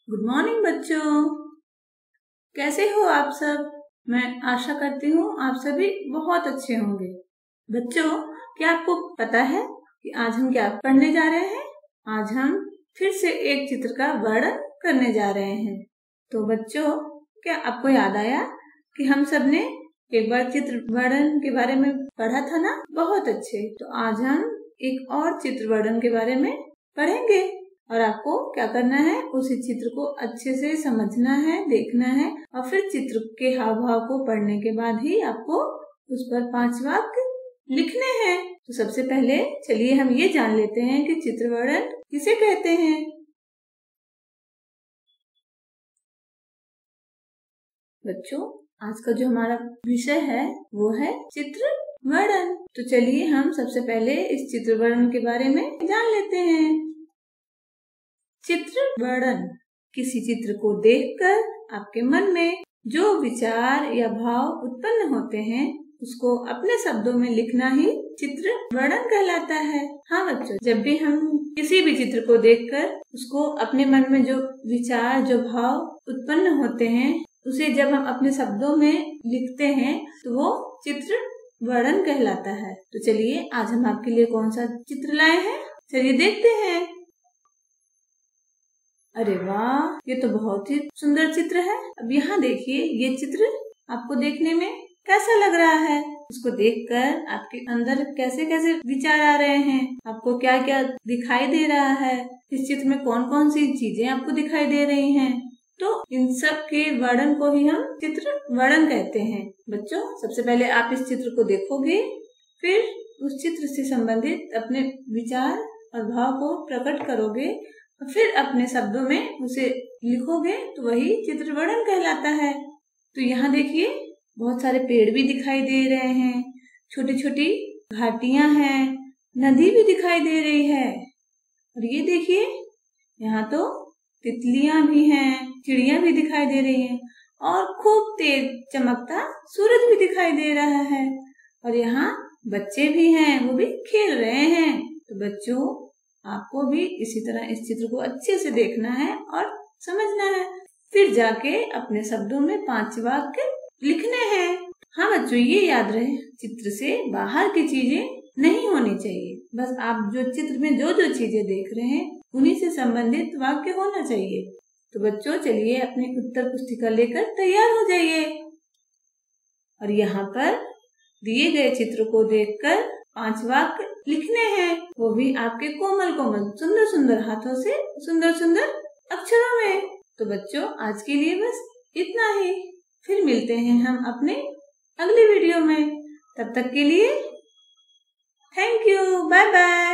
Good morning बच्चों, कैसे हो आप सब। मैं आशा करती हूँ आप सभी बहुत अच्छे होंगे। बच्चों, क्या आपको पता है कि आज हम क्या पढ़ने जा रहे हैं? आज हम फिर से एक चित्र का वर्णन करने जा रहे हैं। तो बच्चों, क्या आपको याद आया कि हम सब ने एक बार चित्र वर्णन के बारे में पढ़ा था ना? बहुत अच्छे। तो आज हम एक और चित्र वर्णन के बारे में पढ़ेंगे और आपको क्या करना है, उसी चित्र को अच्छे से समझना है, देखना है और फिर चित्र के हाव भाव को पढ़ने के बाद ही आपको उस पर 5 वाक्य लिखने हैं। तो सबसे पहले चलिए हम ये जान लेते हैं कि चित्र वर्णन किसे कहते हैं। बच्चों, आज का जो हमारा विषय है वो है चित्र वर्णन। तो चलिए हम सबसे पहले इस चित्र वर्णन के बारे में जान लेते हैं। चित्र वर्णन, किसी चित्र को देखकर आपके मन में जो विचार या भाव उत्पन्न होते हैं उसको अपने शब्दों में लिखना ही चित्र वर्णन कहलाता है। हाँ बच्चों, जब भी हम किसी भी चित्र को देखकर उसको अपने मन में जो विचार, जो भाव उत्पन्न होते हैं उसे जब हम अपने शब्दों में लिखते हैं तो वो चित्र वर्णन कहलाता है। तो चलिए आज हम आपके लिए कौन सा चित्र लाए हैं, चलिए देखते हैं। अरे वाह, ये तो बहुत ही सुंदर चित्र है। अब यहाँ देखिए, ये चित्र आपको देखने में कैसा लग रहा है? इसको देखकर आपके अंदर कैसे कैसे विचार आ रहे हैं, आपको क्या क्या दिखाई दे रहा है, इस चित्र में कौन कौन सी चीजें आपको दिखाई दे रही हैं। तो इन सब के वर्णन को ही हम चित्र वर्णन कहते हैं। बच्चों, सबसे पहले आप इस चित्र को देखोगे, फिर उस चित्र से संबंधित अपने विचार और भाव को प्रकट करोगे और फिर अपने शब्दों में उसे लिखोगे तो वही चित्र वर्णन कहलाता है। तो यहाँ देखिए, बहुत सारे पेड़ भी दिखाई दे रहे हैं, छोटी छोटी घाटियां हैं, नदी भी दिखाई दे रही है और ये देखिए, यहाँ तो तितलियां भी हैं, चिड़िया भी दिखाई दे रही हैं और खूब तेज चमकता सूरज भी दिखाई दे रहा है और यहाँ बच्चे भी हैं, वो भी खेल रहे हैं। तो बच्चों, आपको भी इसी तरह इस चित्र को अच्छे से देखना है और समझना है, फिर जाके अपने शब्दों में 5 वाक्य लिखने हैं। हाँ बच्चों, ये याद रहे, चित्र से बाहर की चीजें नहीं होनी चाहिए। बस आप जो चित्र में जो जो चीजें देख रहे हैं उन्हीं से संबंधित वाक्य होना चाहिए। तो बच्चों, चलिए अपनी उत्तर पुस्तिका लेकर तैयार हो जाइए और यहाँ पर दिए गए चित्र को देखकर 5 वाक्य लिखने हैं, वो भी आपके कोमल कोमल सुंदर सुंदर हाथों से, सुंदर सुंदर अक्षरों में। तो बच्चों, आज के लिए बस इतना ही, फिर मिलते हैं हम अपने अगले वीडियो में। तब तक के लिए थैंक यू, बाय बाय।